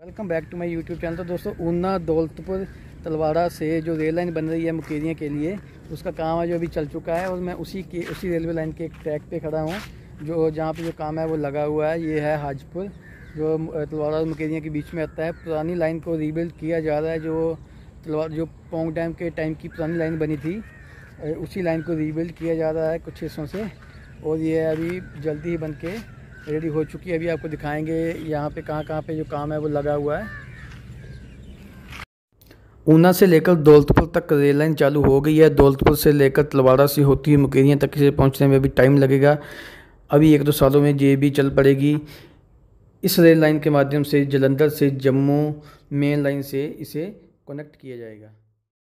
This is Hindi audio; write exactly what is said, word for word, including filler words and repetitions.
Welcome back to my YouTube channel. तो दोस्तों ऊना दौलतपुर तलवाड़ा से जो रेल लाइन बन रही है मुकेरियाँ के लिए, उसका काम है जो अभी चल चुका है और मैं उसी के उसी रेलवे लाइन के एक ट्रैक पे खड़ा हूँ जो जहाँ पे जो काम है वो लगा हुआ है। ये है हाजीपुर जो तलवाड़ा और मुकेरियाँ के बीच में आता है। पुरानी लाइन को रीबिल्ड किया जा रहा है। जो तलवाड़ा जो पोंग डैम के टाइम की पुरानी लाइन बनी थी, उसी लाइन को रीबिल्ड किया जा रहा है कुछ हिस्सों से, और ये अभी जल्दी ही बन के रेडी हो चुकी है। अभी आपको दिखाएंगे यहाँ पे कहाँ कहाँ पे जो काम है वो लगा हुआ है। ऊना से लेकर दौलतपुर तक रेल लाइन चालू हो गई है। दौलतपुर से लेकर तलवाड़ा से होती हुई मुकेरियाँ तक इसे पहुँचने में अभी टाइम लगेगा। अभी एक दो सालों में ये भी चल पड़ेगी। इस रेल लाइन के माध्यम से जालंधर से जम्मू मेन लाइन से इसे कनेक्ट किया जाएगा।